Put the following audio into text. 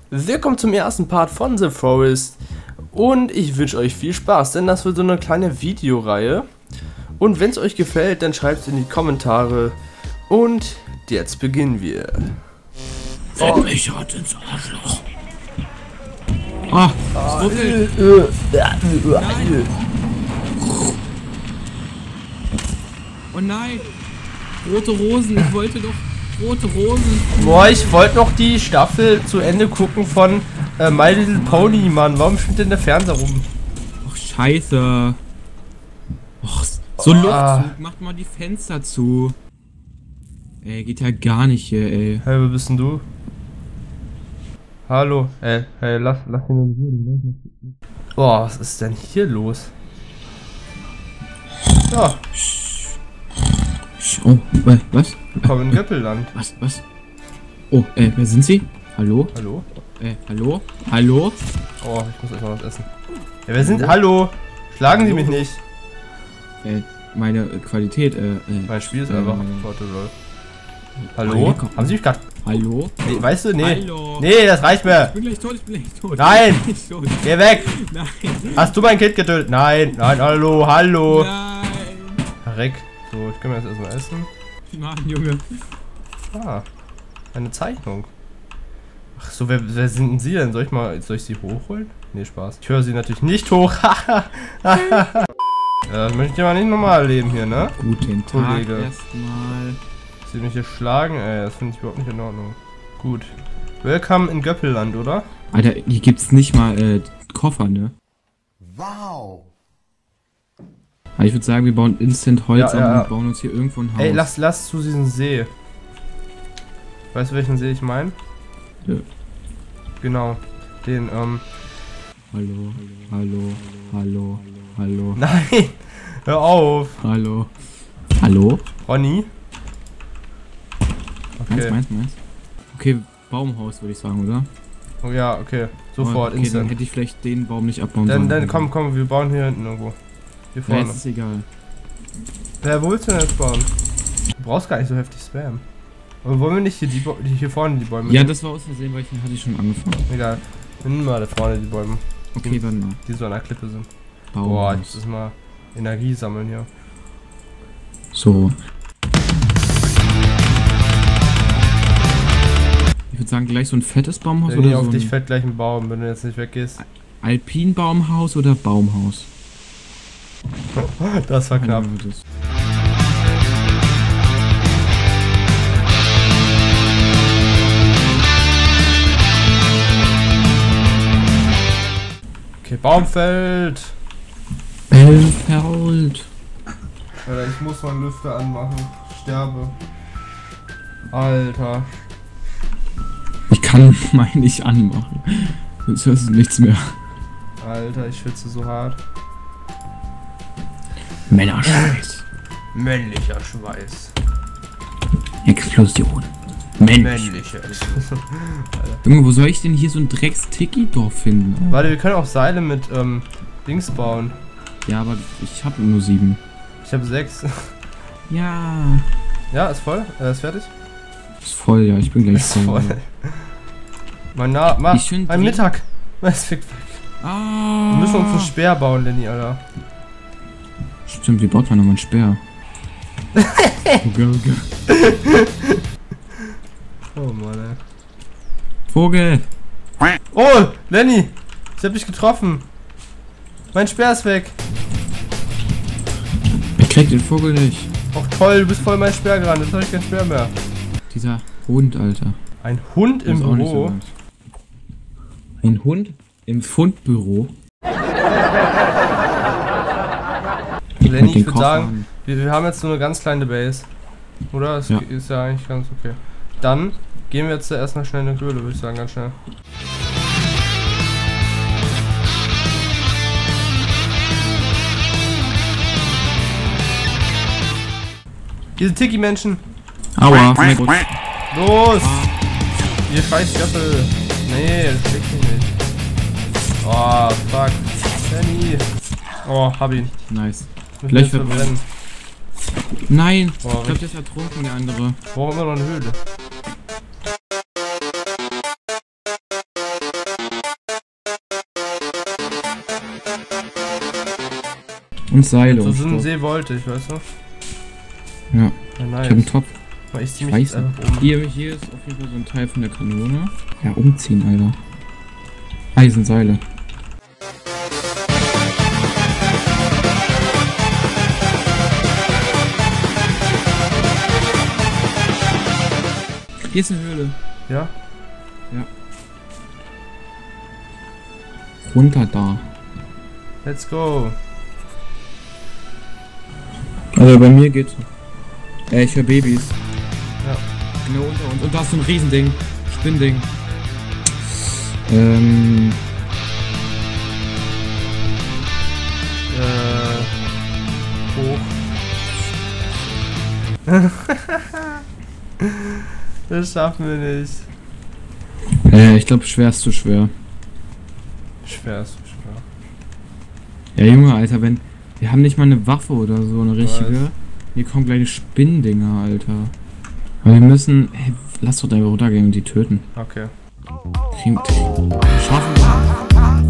Willkommen zum ersten Part von The Forest und ich wünsche euch viel Spaß, denn das wird so eine kleine Videoreihe und wenn es euch gefällt, dann schreibt es in die Kommentare und jetzt beginnen wir. Fett mich hart ins Arschloch. Ah, Nein. Oh nein! Rote Rosen, ich wollte doch rote Rosen. Boah, ich wollte noch die Staffel zu Ende gucken von My Little Pony, Mann. Warum steht denn der Fernseher rum? Ach, scheiße. Och, so Luftzug, macht mal die Fenster zu. Ey, geht ja gar nicht hier, ey. Hey, wer bist denn du? Hallo, hey, lass ihn in Ruhe, den wollte ich noch. Boah, was ist denn hier los? Ja. Oh, was? Willkommen in Göppelland. Was? Oh, wer sind Sie? Hallo? Hallo? Hallo? Hallo? Oh, ich muss erstmal was essen. Ja, wer sind... Hallo? Schlagen Sie mich nicht. Meine Qualität, Mein Spiel ist einfach lol. Hallo? Oh, Haben Sie mich gerade... Hallo? Nee, weißt du? Nee. Hallo? Nee, das reicht mir. Ich bin gleich tot. Nein! Ich bin gleich tot. Geh weg! Nein! Hast du mein Kind getötet? Nein, hallo. Nein! Reck. So, ich kann mir das erstmal essen. Mann, Junge. Ah, eine Zeichnung. Ach so, wer sind denn Sie denn? Soll ich Sie hochholen? Nee, Spaß. Ich höre Sie natürlich nicht hoch. Das möchte ich mal nicht nochmal erleben hier, ne? Guten Tag Kollege. erstmal. Sie mich hier schlagen? Ey, das finde ich überhaupt nicht in Ordnung. Gut. Willkommen in Göppelland, oder? Alter, hier gibt's nicht mal Koffer, ne? Wow. Aber ich würde sagen, wir bauen instant Holz Ja. und bauen uns hier irgendwo ein Haus. Ey, lass zu diesem See. Weißt du, welchen See ich meine? Ja. Genau. Den, Hallo. Nein! Hör auf! Hallo? Ronny? Okay. Meins. Okay, Baumhaus würde ich sagen, oder? Oh ja, okay. Sofort, okay, dann hätte ich vielleicht den Baum nicht abbauen sollen. Dann komm, wir bauen hier hinten irgendwo. Hier Ja, vorne. jetzt ist egal. Wo willst du denn jetzt bauen? Du brauchst gar nicht so heftig Spam. Aber wollen wir nicht hier vorne die Bäume? Ja, das war aus Versehen, weil hatte ich schon angefangen. Egal. Wir nehmen mal da vorne die Bäume. Okay, warte mal. Die so an der Klippe sind. Baumhaus. Boah, jetzt ist mal Energie sammeln hier. So. Ich würde sagen, gleich so ein fettes Baumhaus Wenn oder auf so dich ein fällt gleich ein Baum, wenn du jetzt nicht weggehst. Alpinbaumhaus oder Baumhaus? Das war knapp. Okay, Baumfeld. Belfeld. Alter, ich muss meinen Lüfter anmachen. Ich sterbe. Alter. Ich kann meinen nicht anmachen. Sonst hörst du nichts mehr. Alter, ich schwitze so hart. Männerschweiß. Männlicher Schweiß. Explosion. Mensch. Männlicher Schweiß. Junge, wo soll ich denn hier so ein Drecks-Tiki-Dorf finden? Warte, wir können auch Seile mit Dings bauen. Ja, aber ich habe nur 7. Ich habe 6. Ja. Ja, ist voll. Ist fertig. Ist voll, ja, ich bin gleich Ist voll. Mein Mittag. Es fickt weg. Ah. Wir müssen uns einen Speer bauen, Lenny, Alter. Stimmt, wie baut man nochmal einen Speer? Okay. Oh Mann, ey. Vogel! Oh, Lenny! Ich hab dich getroffen. Mein Speer ist weg. Ich krieg den Vogel nicht. Ach toll, du bist voll mein Speer gerannt. Jetzt hab ich keinen Speer mehr. Dieser Hund, Alter. Ein Hund im Ist auch nicht so Büro? nice. Ein Hund im Fundbüro? Lenny, ich den würde Koffer sagen, an. wir haben jetzt so eine ganz kleine Base. Oder? Das Ja. ist ja eigentlich ganz okay. Dann gehen wir jetzt erstmal schnell in eine Höhle, würde ich sagen, ganz schnell. Diese Tiki-Menschen! Aua! Los! Ihr scheiß Göppel! Nee, das schlägt mich nicht. Oh, fuck. Lenny! Oh, hab ihn. Nice. Ich Vielleicht muss wird- verbrennen. Nein! Oh, Ich glaube, der ist ertrunken, der andere. Warum immer noch eine Höhle? Und Seile. So und ein Stoff. See wollte ich, weißt du? Ja, Ja, ich nice. hab einen Topf. Ich zieh Ich mich weiß jetzt einfach nicht. um. Hier ist auf jeden Fall so ein Teil von der Kanone. Ja, umziehen, Alter. Eisenseile. Hier ist eine Höhle. Ja? Runter da. Let's go. Also bei mir geht's. Ich höre Babys. Ja. Genau unter uns. Und da ist so ein Riesending. Spinnding. Hoch. Das schaffen wir nicht. Ich glaube, schwer ist zu schwer. Schwer ist schwer. Ja, Junge, Alter, wenn. Wir haben nicht mal eine Waffe oder so, eine richtige. Weiß. Hier kommen gleich Spinndinger, Alter. Aber wir müssen. Hey, lass doch einfach runtergehen und die töten. Okay. Schaffen wir.